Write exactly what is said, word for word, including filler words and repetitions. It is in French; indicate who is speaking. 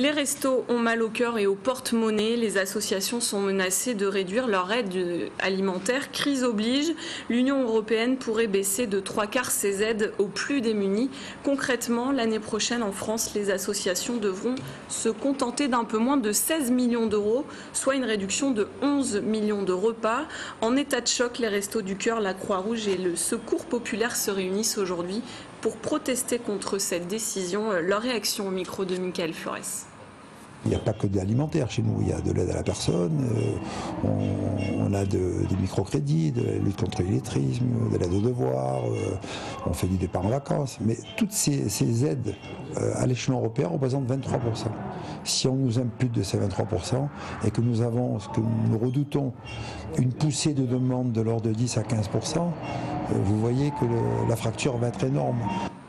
Speaker 1: Les restos ont mal au cœur et au porte-monnaie. Les associations sont menacées de réduire leur aide alimentaire. Crise oblige, l'Union européenne pourrait baisser de trois quarts ses aides aux plus démunis. Concrètement, l'année prochaine en France, les associations devront se contenter d'un peu moins de seize millions d'euros, soit une réduction de onze millions de repas. En état de choc, les Restos du Cœur, la Croix-Rouge et le Secours populaire se réunissent aujourd'hui pour protester contre cette décision. Leur réaction au micro de Michael Flores.
Speaker 2: Il n'y a pas que de l'alimentaire chez nous, il y a de l'aide à la personne, euh, on, on a de, des microcrédits, de la lutte contre l'illettrisme, de l'aide aux devoirs, euh, on fait du départ en vacances. Mais toutes ces, ces aides euh, à l'échelon européen représentent vingt-trois pour cent. Si on nous impute de ces vingt-trois pour cent et que nous avons, ce que nous redoutons, une poussée de demande de l'ordre de dix à quinze pour cent, euh, vous voyez que le, la fracture va être énorme.